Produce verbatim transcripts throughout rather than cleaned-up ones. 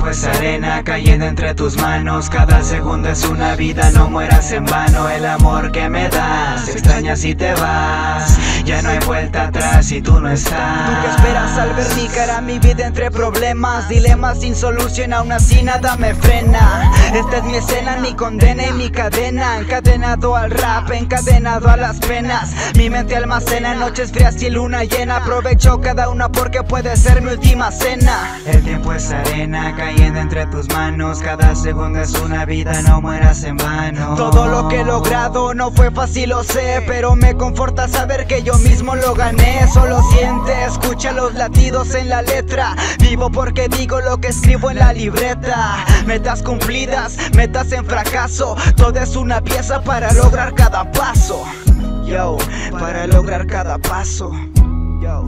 tiempo es arena cayendo entre tus manos. Cada segundo es una vida, no mueras en vano. El amor que me das, extrañas y te vas. Ya no hay vuelta atrás y tú no estás. ¿Tú qué esperas al ver mi cara, mi vida entre problemas? Dilemas sin solución, aún así nada me frena. Esta es mi escena, mi condena y mi cadena. Encadenado al rap, encadenado a las penas. Mi mente almacena noches frías y luna llena. Aprovecho cada una porque puede ser mi última cena. El tiempo es arena cayendo entre tus manos. Cada segundo es una vida, no mueras en vano. Todo lo que he logrado no fue fácil, lo sé, pero me conforta saber que yo mismo lo gané. Solo siente, escucha los latidos en la letra. Vivo porque digo lo que escribo en la libreta. Metas cumplidas, metas en fracaso. Todo es una pieza para lograr cada paso. Yo, para lograr cada paso. Yo.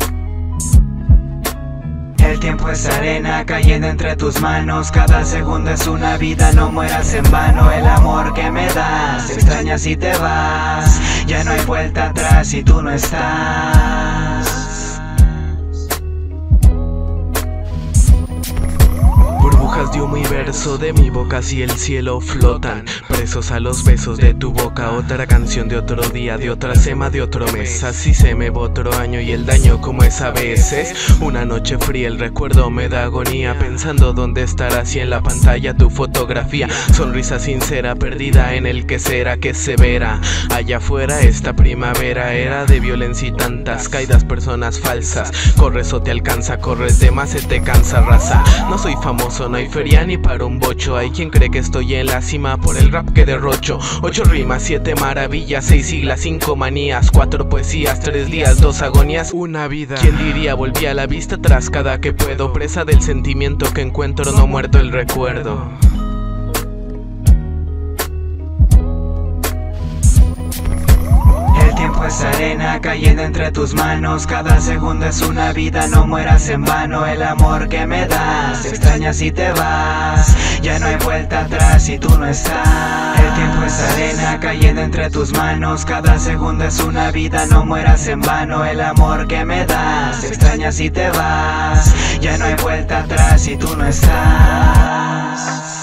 El tiempo es arena cayendo entre tus manos. Cada segundo es una vida, no mueras en vano. El amor que me das, extrañas y te vas. Ya no hay vuelta atrás y tú no estás. Burbujas de humo y verso de mi boca hacia el cielo flotan, presos a los besos de tu boca. Otra canción de otro día, de otra sema, de otro mes. Así se me va otro año y el daño como es a veces. Una noche fría, el recuerdo me da agonía, pensando dónde estarás y en la pantalla tu fotografía. Sonrisa sincera, perdida en el que será que se verá. Allá afuera esta primavera era de violencia y tantas caídas, personas falsas. Corres o te alcanza, corres de más, se te cansa, raza. No soy famoso, no hay feria ni para un bocho. Hay quien cree que estoy en la cima por el rap que derrocho. Ocho rimas, siete maravillas, seis siglas, cinco manías, cuatro poesías, tres días, dos agonías, una vida. ¿Quién diría? Volví a la vista tras cada que puedo, presa del sentimiento que encuentro, no muerto el recuerdo. El tiempo es arena cayendo entre tus manos. Cada segundo es una vida, no mueras en vano. El amor que me das, extrañas y te vas. Ya no hay vuelta atrás y tú no estás. El tiempo es arena cayendo entre tus manos. Cada segundo es una vida, no mueras en vano. El amor que me das, extrañas y te vas. Ya no hay vuelta atrás y tú no estás.